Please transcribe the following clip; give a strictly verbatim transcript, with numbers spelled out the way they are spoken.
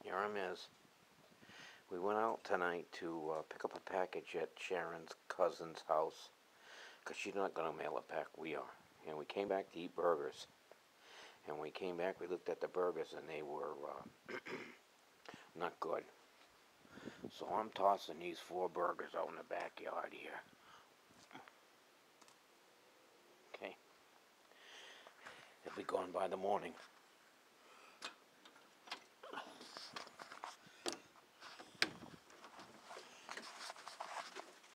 Here I'm is. We went out tonight to uh, pick up a package at Sharon's cousin's house, because she's not going to mail it back, we are. And we came back to eat burgers. And when we came back, we looked at the burgers, and they were uh, not good. So I'm tossing these four burgers out in the backyard here. Okay. They'll be gone by the morning.